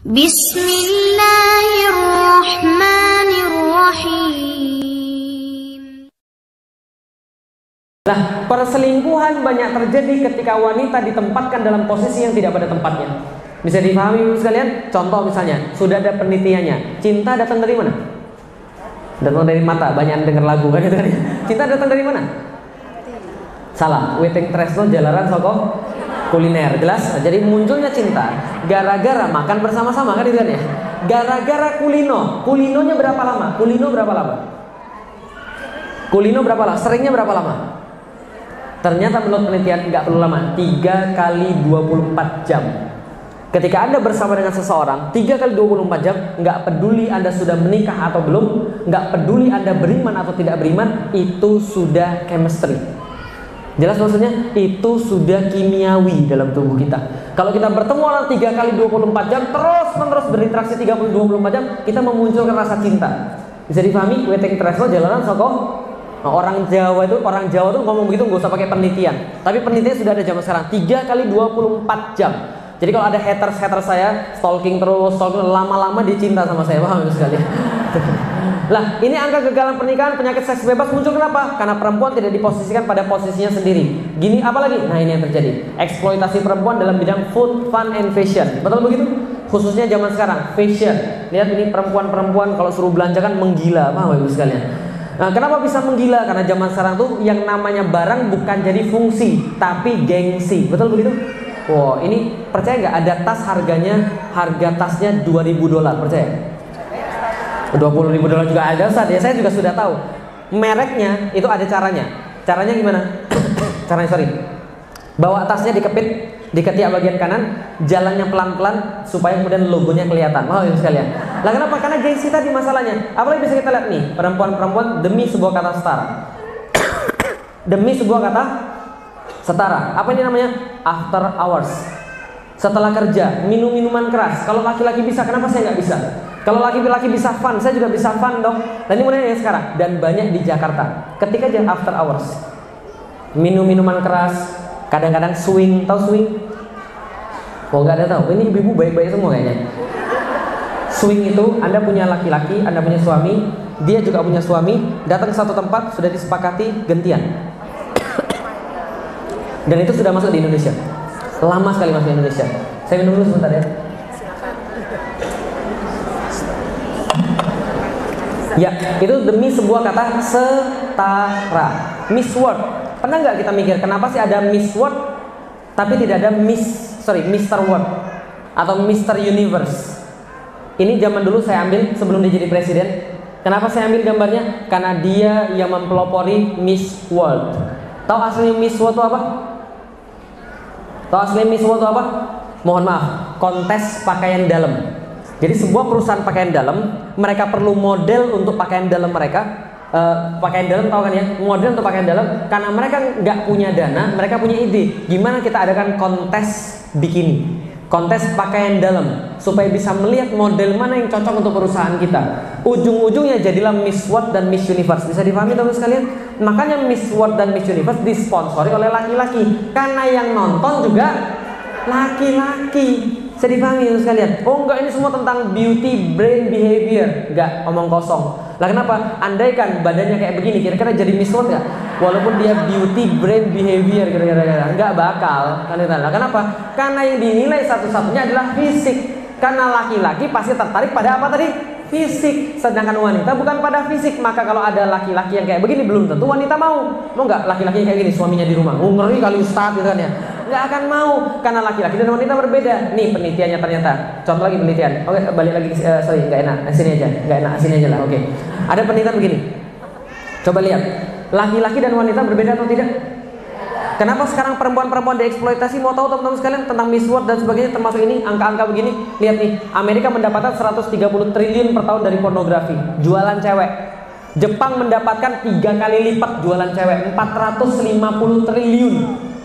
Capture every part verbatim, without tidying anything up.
Bismillahirrahmanirrahim. Nah, perselingkuhan banyak terjadi ketika wanita ditempatkan dalam posisi yang tidak pada tempatnya. Bisa dipahami sekalian? Contoh misalnya, sudah ada penelitiannya. Cinta datang dari mana? Datang dari mata. Banyak yang dengar lagu kan? Cinta datang dari mana? Salah. Weting tresno jalaran soko kuliner. Jelas? Jadi munculnya cinta gara-gara makan bersama-sama kan itu kan ya? Gara-gara kulino. Kulinonya berapa lama? Kulino berapa lama? Kulino berapa lama? Seringnya berapa lama? Ternyata menurut penelitian nggak perlu lama, tiga kali dua puluh empat jam. Ketika Anda bersama dengan seseorang tiga kali dua puluh empat jam, nggak peduli Anda sudah menikah atau belum, nggak peduli Anda beriman atau tidak beriman, itu sudah chemistry. Jelas maksudnya? Itu sudah kimiawi dalam tubuh kita. Kalau kita bertemu orang tiga kali dua puluh empat jam, terus menerus berinteraksi tiga kali dua puluh empat jam, kita memunculkan rasa cinta. Bisa dipahami? Weting tresno jalanan soko. Nah, orang Jawa itu, orang Jawa tuh ngomong begitu nggak usah pakai penelitian. Tapi penelitian sudah ada zaman sekarang, tiga kali dua puluh empat jam. Jadi kalau ada haters-haters saya stalking terus, stalking lama-lama dia cinta sama saya, paham sekali. Lah, ini angka kegagalan pernikahan, penyakit seks bebas muncul kenapa? Karena perempuan tidak diposisikan pada posisinya sendiri. Gini apa lagi? Nah, ini yang terjadi. Eksploitasi perempuan dalam bidang food, fun, and fashion. Betul begitu? Khususnya zaman sekarang, fashion. Lihat ini perempuan-perempuan kalau suruh belanja kan menggila, paham Ibu sekalian? Nah, kenapa bisa menggila? Karena zaman sekarang tuh yang namanya barang bukan jadi fungsi, tapi gengsi. Betul begitu? Wow, ini percaya nggak ada tas harganya, harga tasnya dua ribu dolar, percaya? dua puluh ribu dolar juga ada, Ustaz. Ya, saya juga sudah tahu. Mereknya itu ada caranya. Caranya gimana? Caranya sorry. Bawa tasnya dikepit di ketiak bagian kanan, jalannya pelan-pelan supaya kemudian logonya kelihatan. Mau ya sekalian. Lah kenapa? Karena gengsi tadi masalahnya. Apalagi bisa kita lihat nih, perempuan-perempuan demi sebuah kata setara. Demi sebuah kata setara. Apa ini namanya? After hours. Setelah kerja, minum minuman keras. Kalau laki-laki bisa, kenapa saya nggak bisa? Kalau laki-laki bisa fun, saya juga bisa fun dong. Dan ini mulai dari sekarang. Dan banyak di Jakarta. Ketika aja after hours, minum minuman keras, kadang-kadang swing. Tahu swing? Oh nggak ada tahu. Ini ibu-ibu baik-baik semua kayaknya. Swing itu Anda punya laki-laki, Anda punya suami, dia juga punya suami, datang ke satu tempat sudah disepakati gantian. Dan itu sudah masuk di Indonesia. Lama sekali masuk di Indonesia. Saya minum dulu sebentar ya. Ya, itu demi sebuah kata setara. Miss World. Pernah nggak kita mikir kenapa sih ada Miss World tapi tidak ada Miss, sorry, Mister World atau Mister Universe? Ini zaman dulu saya ambil sebelum dia jadi presiden. Kenapa saya ambil gambarnya? Karena dia yang mempelopori Miss World. Tahu aslinya Miss World itu apa? Tahu aslinya Miss World itu apa? Mohon maaf, kontes pakaian dalam. Jadi sebuah perusahaan pakaian dalam, mereka perlu model untuk pakaian dalam mereka. Uh, pakaian dalam tahu kan ya? Model untuk pakaian dalam. Karena mereka nggak punya dana, mereka punya ide. Gimana kita adakan kontes bikini, kontes pakaian dalam, supaya bisa melihat model mana yang cocok untuk perusahaan kita. Ujung-ujungnya jadilah Miss World dan Miss Universe. Bisa dipahami teman sekalian? Makanya Miss World dan Miss Universe disponsori oleh laki-laki. Karena yang nonton juga laki-laki. Bisa dipahami sekalian? Oh enggak, ini semua tentang beauty, brain, behavior. Enggak, omong kosong. Lah kenapa? Andaikan badannya kayak begini, kira-kira jadi Miss World enggak? Walaupun dia beauty, brain, behavior, kira-kira enggak bakal. Lah kenapa? Karena yang dinilai satu-satunya adalah fisik. Karena laki-laki pasti tertarik pada apa tadi? Fisik. Sedangkan wanita bukan pada fisik. Maka kalau ada laki-laki yang kayak begini, belum tentu wanita mau. Mau enggak laki-laki yang kayak gini, suaminya di rumah? Oh ngeri kali Ustaz gitu kan ya. Nggak akan mau, karena laki-laki dan wanita berbeda. Nih penelitiannya ternyata. Contoh lagi penelitian. Oke, balik lagi. Uh, sorry, nggak enak. Sini aja. Nggak enak. Sini aja lah. Oke. Ada penelitian begini. Coba lihat. Laki-laki dan wanita berbeda atau tidak? Kenapa sekarang perempuan-perempuan dieksploitasi? Mau tahu teman-teman sekalian tentang Miss World dan sebagainya, termasuk ini angka-angka begini? Lihat nih, Amerika mendapatkan seratus tiga puluh triliun per tahun dari pornografi, jualan cewek. Jepang mendapatkan tiga kali lipat jualan cewek, empat ratus lima puluh triliun.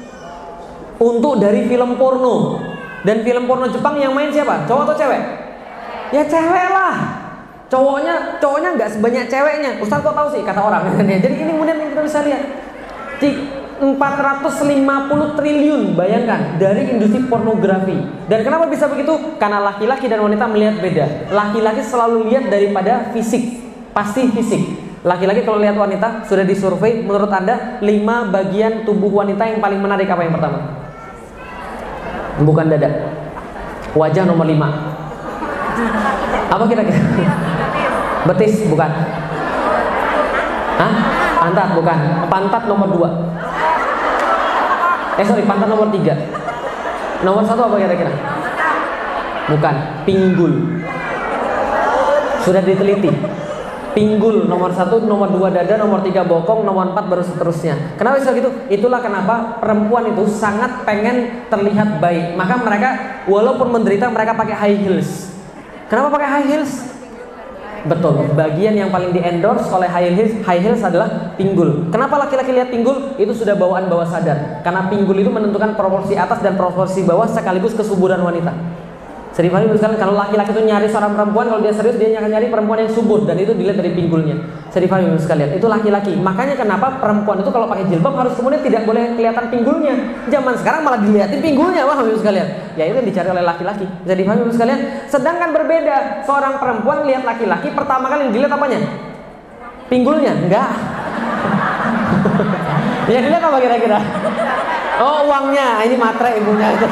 Untuk dari film porno. Dan film porno Jepang yang main siapa? Cowok atau cewek? Ya cewek lah. Cowoknya, cowoknya nggak sebanyak ceweknya. Ustaz kok tahu sih? Kata orang. Jadi ini kemudian kita bisa lihat. empat ratus lima puluh triliun, bayangkan, dari industri pornografi. Dan kenapa bisa begitu? Karena laki-laki dan wanita melihat beda. Laki-laki selalu lihat daripada fisik, pasti fisik. Laki-laki kalau lihat wanita, sudah disurvei, menurut Anda lima bagian tubuh wanita yang paling menarik apa yang pertama? Bukan dada. Wajah nomor lima. Apa kira-kira? Betis, bukan. Hah? Pantat, bukan. Pantat nomor dua. Eh sorry, pantat nomor tiga. Nomor satu apa kira-kira? Bukan, pinggul. Sudah diteliti. Pinggul nomor satu, nomor dua dada, nomor tiga bokong, nomor empat baru seterusnya. Kenapa bisa gitu? Itulah kenapa perempuan itu sangat pengen terlihat baik. Maka mereka walaupun menderita mereka pakai high heels. Kenapa pakai high heels? Betul, bagian yang paling di endorse oleh high heels, high heels adalah pinggul. Kenapa laki-laki lihat pinggul? Itu sudah bawaan bawah sadar. Karena pinggul itu menentukan proporsi atas dan proporsi bawah sekaligus kesuburan wanita. Sering kali misalkan kalau laki-laki itu nyari seorang perempuan, kalau dia serius dia akan nyari perempuan yang subur, dan itu dilihat dari pinggulnya. Sering kali sekalian, itu laki-laki. Makanya kenapa perempuan itu kalau pakai jilbab harus kemudian tidak boleh kelihatan pinggulnya. Zaman sekarang malah dilihatin pinggulnya, wah Bapak sekalian. Ya itu yang dicari oleh laki-laki. Jadi Bapak sekalian, sedangkan berbeda, seorang perempuan lihat laki-laki pertama kali yang dilihat apanya? Pinggulnya? Enggak. Yang dilihat apa kira-kira? Oh, uangnya. Ini matre ibunya itu.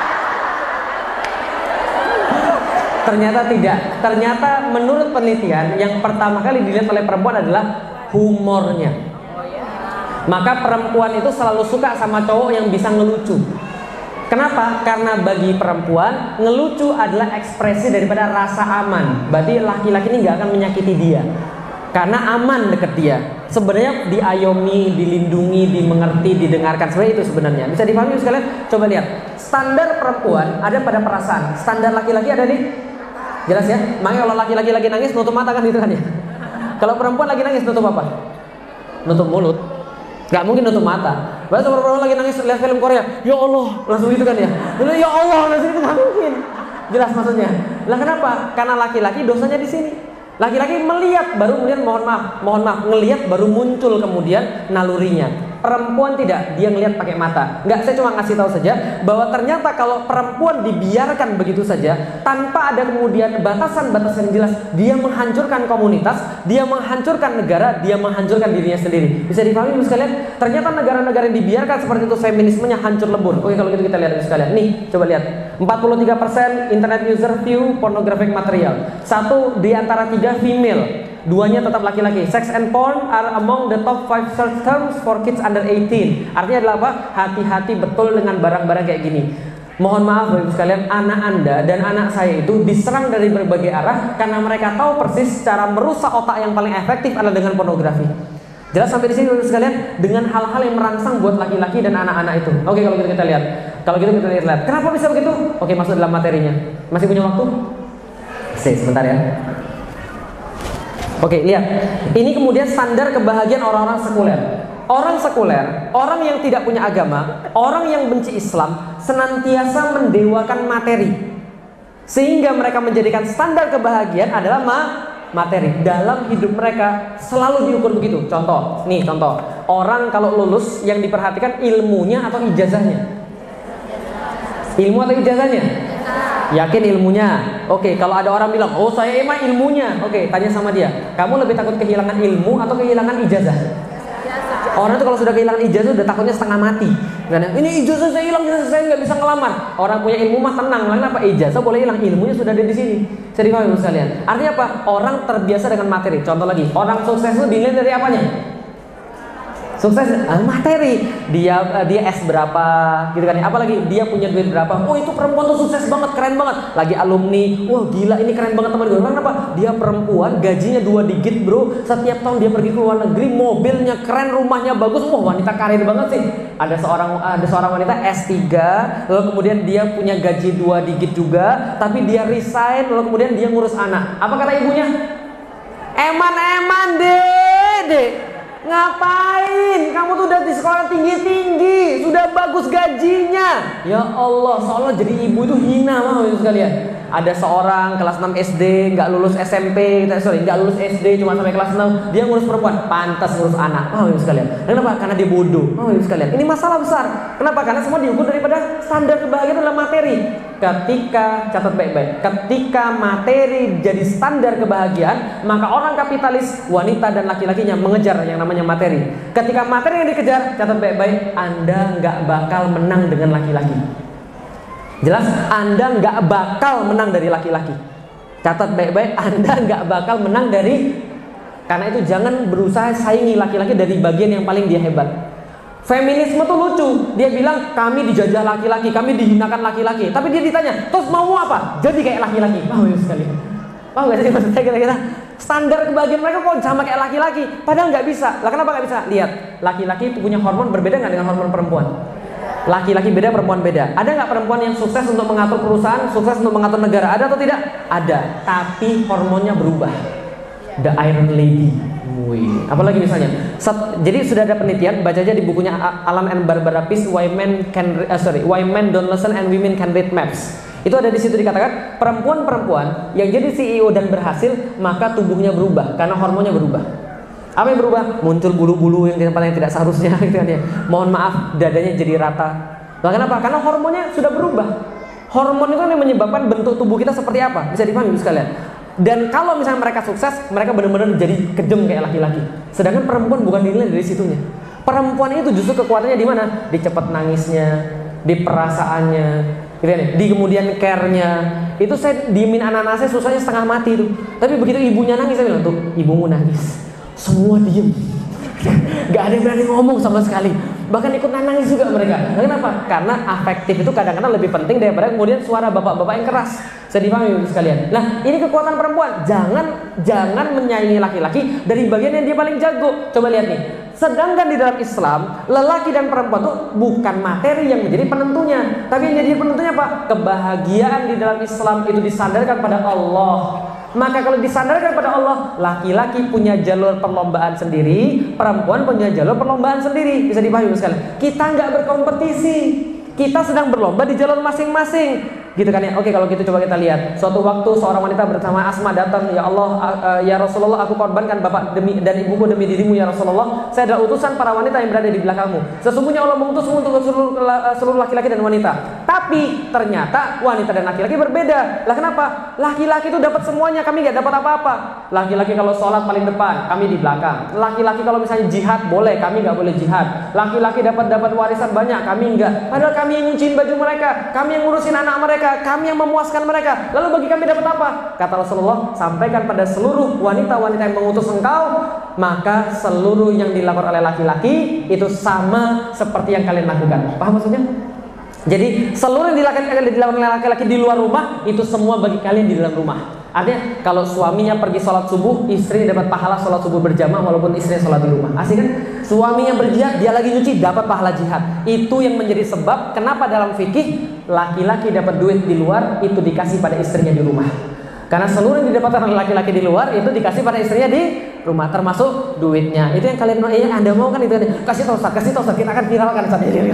Ternyata tidak. Ternyata menurut penelitian yang pertama kali dilihat oleh perempuan adalah humornya. Maka perempuan itu selalu suka sama cowok yang bisa ngelucu. Kenapa? Karena bagi perempuan ngelucu adalah ekspresi daripada rasa aman. Berarti laki-laki ini nggak akan menyakiti dia. Karena aman deket dia. Sebenarnya diayomi, dilindungi, dimengerti, didengarkan. Sebenarnya itu sebenarnya. Bisa dipahami sekalian? Coba lihat. Standar perempuan ada pada perasaan. Standar laki-laki ada di jelas ya. Makanya kalau laki-laki lagi nangis nutup mata kan gitu kan ya. Kalau perempuan lagi nangis nutup apa? Nutup mulut. Gak mungkin nutup mata. Bahkan kalau perempuan lagi nangis lihat film Korea, ya Allah, langsung gitu kan ya. Ya Allah, langsung itu gak mungkin. Jelas maksudnya. Lah kenapa? Karena laki-laki dosanya di sini. Laki-laki melihat baru kemudian mohon maaf, mohon maaf, ngelihat baru muncul kemudian nalurinya. Perempuan tidak, dia ngelihat pakai mata. Enggak, saya cuma ngasih tahu saja bahwa ternyata kalau perempuan dibiarkan begitu saja tanpa ada kemudian batasan-batasan yang jelas, dia menghancurkan komunitas, dia menghancurkan negara, dia menghancurkan dirinya sendiri. Bisa dipahami Ibu sekalian? Ternyata negara-negara yang dibiarkan seperti itu feminismenya hancur lebur. Oke, kalau gitu kita lihat Ibu sekalian. Nih, coba lihat. empat puluh tiga persen internet user view pornographic material. Satu di antara tiga female. Duanya tetap laki-laki. Sex and porn are among the top five search terms for kids under eighteen. Artinya adalah apa? Hati-hati betul dengan barang-barang kayak gini. Mohon maaf Bapak Ibu sekalian, anak Anda dan anak saya itu diserang dari berbagai arah karena mereka tahu persis cara merusak otak yang paling efektif adalah dengan pornografi. Jelas sampai di sini Bapak Ibu sekalian, dengan hal-hal yang merangsang buat laki-laki dan anak-anak itu. Oke, kalau gitu kita lihat. Kalau gitu kita lihat. Kenapa bisa begitu? Oke, masuk dalam materinya. Masih punya waktu? Sih, sebentar ya. Oke, lihat. Ini kemudian standar kebahagiaan orang-orang sekuler. Orang sekuler, orang yang tidak punya agama, orang yang benci Islam, senantiasa mendewakan materi. Sehingga mereka menjadikan standar kebahagiaan adalah ma materi. Dalam hidup mereka selalu diukur begitu. Contoh, nih contoh. Orang kalau lulus yang diperhatikan ilmunya atau ijazahnya? Ilmu atau ijazahnya? Yakin ilmunya? Oke, kalau ada orang bilang, oh saya emang ilmunya. Oke, tanya sama dia, kamu lebih takut kehilangan ilmu atau kehilangan ijazah? Orang itu kalau sudah kehilangan ijazah udah takutnya setengah mati. Karena ini ijazah saya hilang, ijazah saya nggak bisa ngelamar. Orang punya ilmu mah tenang, kenapa? Ijazah boleh hilang, ilmunya sudah ada di sini. Saya dipahami sekalian. Artinya apa? Orang terbiasa dengan materi. Contoh lagi, orang sukses itu dinilai dari apanya? Sukses ah, materi. Dia uh, dia S berapa gitu kan ya. Apalagi dia punya duit berapa. Oh, itu perempuan tuh sukses banget, keren banget. Lagi alumni. Wah, gila ini keren banget teman gue. Kenapa? Dia perempuan, gajinya dua digit, Bro. Setiap tahun dia pergi ke luar negeri, mobilnya keren, rumahnya bagus. Wah, wanita karir banget sih. Ada seorang ada seorang wanita S tiga, lalu kemudian dia punya gaji dua digit juga, tapi dia resign, lalu kemudian dia ngurus anak. Apa kata ibunya? Eman-eman, Dede. Ngapain? Kamu tuh udah di sekolah tinggi-tinggi, sudah bagus gajinya. Ya Allah, seolah jadi ibu itu hina mah sekalian. Ada seorang kelas enam S D, nggak lulus S M P, sorry, nggak lulus S D, cuma sampai kelas enam, dia ngurus perempuan, pantas ngurus anak. Oh, ibu sekalian. Kenapa? Karena dia bodoh. Oh, ibu sekalian. Ini masalah besar. Kenapa? Karena semua diukur daripada standar kebahagiaan dalam materi. Ketika, catat baik-baik, ketika materi jadi standar kebahagiaan, maka orang kapitalis, wanita dan laki-lakinya mengejar yang namanya materi. Ketika materi yang dikejar, catat baik-baik, Anda nggak bakal menang dengan laki-laki. Jelas, Anda nggak bakal menang dari laki-laki. Catat baik-baik, Anda nggak bakal menang dari. Karena itu jangan berusaha saingi laki-laki dari bagian yang paling dia hebat. Feminisme tuh lucu. Dia bilang kami dijajah laki-laki, kami dihinakan laki-laki. Tapi dia ditanya, terus mau apa? Jadi kayak laki-laki. Paham ya sekali? Paham nggak sih maksudnya kira-kira? Standar kebahagiaan mereka kok sama kayak laki-laki. Padahal nggak bisa. Lah kenapa nggak bisa? Lihat, laki-laki itu punya hormon berbeda nggak dengan hormon perempuan? Laki-laki beda, perempuan beda. Ada nggak perempuan yang sukses untuk mengatur perusahaan, sukses untuk mengatur negara? Ada atau tidak? Ada. Tapi hormonnya berubah. The Iron Lady. Wih. Apalagi misalnya. Set, jadi sudah ada penelitian. Baca aja di bukunya Alan and Barbara Pease. Why Men Can uh, Sorry, Why Men Don't Listen and Women Can Read Maps. Itu ada di situ dikatakan perempuan-perempuan yang jadi C E O dan berhasil, maka tubuhnya berubah karena hormonnya berubah. Apa yang berubah? Muncul bulu-bulu yang di tempat yang tidak seharusnya gitu kan ya. Mohon maaf, dadanya jadi rata. Lah kenapa? Karena hormonnya sudah berubah. Hormon itu yang menyebabkan bentuk tubuh kita seperti apa. Bisa dipahami sekalian. Dan kalau misalnya mereka sukses, mereka benar-benar jadi kejem kayak laki-laki. Sedangkan perempuan bukan dinilai dari situnya. Perempuan itu justru kekuatannya di mana? Di cepat nangisnya, di perasaannya, gitu ya, di kemudian care-nya. Itu saya diemin anak-anak saya susahnya setengah mati tuh. Tapi begitu ibunya nangis, saya bilang, tuh ibumu nangis. Semua diem. Gak ada yang berani ngomong sama sekali. Bahkan ikut nangis juga mereka. Kenapa? Karena afektif itu kadang-kadang lebih penting daripada kemudian suara bapak-bapak yang keras. Saya dipahami sekalian. Nah, ini kekuatan perempuan. Jangan jangan menyaingi laki-laki dari bagian yang dia paling jago. Coba lihat nih. Sedangkan di dalam Islam, lelaki dan perempuan itu bukan materi yang menjadi penentunya. Tapi yang jadi penentunya apa? Kebahagiaan di dalam Islam itu disandarkan pada Allah. Maka kalau disandarkan pada Allah, laki-laki punya jalur perlombaan sendiri, perempuan punya jalur perlombaan sendiri. Bisa dipahami sekali. Kita nggak berkompetisi, kita sedang berlomba di jalur masing-masing. Gitu kan ya. Oke, kalau gitu coba kita lihat. Suatu waktu seorang wanita bernama Asma datang, ya Allah, uh, ya Rasulullah, aku korbankan bapak demi dan ibuku demi dirimu ya Rasulullah. Saya adalah utusan para wanita yang berada di belakangmu. Sesungguhnya Allah mengutusmu untuk seluruh, uh, seluruh laki-laki dan wanita. Tapi ternyata wanita dan laki-laki berbeda. Lah kenapa? Laki-laki itu dapat semuanya, kami nggak dapat apa-apa. Laki-laki kalau sholat paling depan, kami di belakang. Laki-laki kalau misalnya jihad boleh, kami nggak boleh jihad. Laki-laki dapat dapat warisan banyak, kami nggak. Padahal kami yang nyuciin baju mereka, kami yang ngurusin anak mereka, kami yang memuaskan mereka. Lalu bagi kami dapat apa? Kata Rasulullah, sampaikan pada seluruh wanita-wanita yang mengutus engkau, maka seluruh yang dilakukan oleh laki-laki itu sama seperti yang kalian lakukan. Paham maksudnya? Jadi seluruh yang dilakukan oleh laki-laki di luar rumah itu semua bagi kalian di dalam rumah. Artinya kalau suaminya pergi sholat subuh, istri dapat pahala sholat subuh berjamaah walaupun istrinya sholat di rumah. Asik kan? Suaminya berjihad, dia lagi nyuci, dapat pahala jihad. Itu yang menjadi sebab kenapa dalam fikih laki-laki dapat duit di luar itu dikasih pada istrinya di rumah. Karena seluruh yang didapatkan oleh laki-laki di luar itu dikasih pada istrinya di rumah, termasuk duitnya. Itu yang kalian mau, yang Anda mau kan itu. Kasih tahu, kasih tahu, kita akan viralkan saat ini.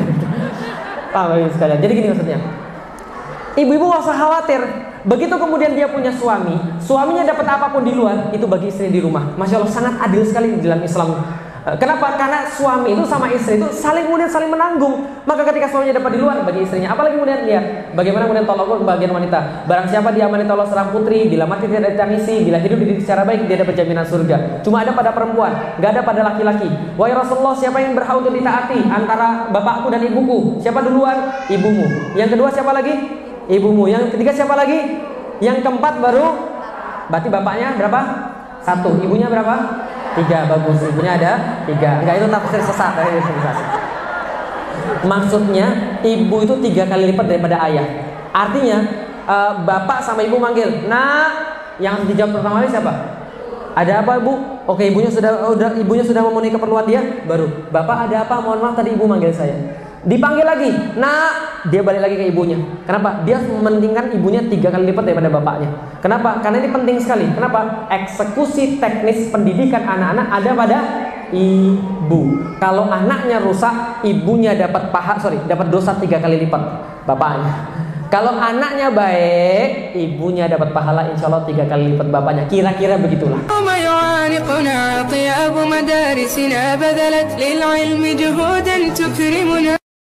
Paham sekalian. Jadi gini maksudnya. Ibu-ibu gak usah khawatir. Begitu kemudian dia punya suami, suaminya dapat apapun di luar, itu bagi istri di rumah. Masya Allah, sangat adil sekali di dalam Islam. Kenapa? Karena suami itu sama istri itu saling kemudian saling menanggung. Maka ketika suaminya dapat di luar, bagi istrinya. Apalagi kemudian lihat bagaimana kemudian tolak ukur bagian wanita. Barang siapa diamani Allah seorang putri, bila mati tidak ditangisi, bila hidup dididik secara baik, dia dapat jaminan surga. Cuma ada pada perempuan, gak ada pada laki-laki. Wahai Rasulullah, siapa yang berhak untuk ditaati antara bapakku dan ibuku? Siapa duluan? Ibumu. Yang kedua siapa lagi? Ibumu. Yang ketiga siapa lagi? Yang keempat baru. Berarti bapaknya berapa? Satu. Ibunya berapa? Tiga. Bagus. Ibunya ada tiga. Enggak, itu tafsir sesat. Maksudnya ibu itu tiga kali lipat daripada ayah. Artinya uh, bapak sama ibu manggil, nah, yang dijawab pertama kali siapa? Ada apa ibu? Oke, ibunya sudah udah ibunya sudah memenuhi keperluan dia, baru bapak ada apa? Mohon maaf tadi ibu manggil saya. Dipanggil lagi, nah, dia balik lagi ke ibunya. Kenapa? Dia mementingkan ibunya tiga kali lipat daripada bapaknya. Kenapa? Karena ini penting sekali. Kenapa? Eksekusi teknis pendidikan anak-anak ada pada ibu. Kalau anaknya rusak, ibunya dapat paha, sorry, dapat dosa tiga kali lipat bapaknya. Kalau anaknya baik, ibunya dapat pahala insya Allah tiga kali lipat bapaknya. Kira-kira begitulah.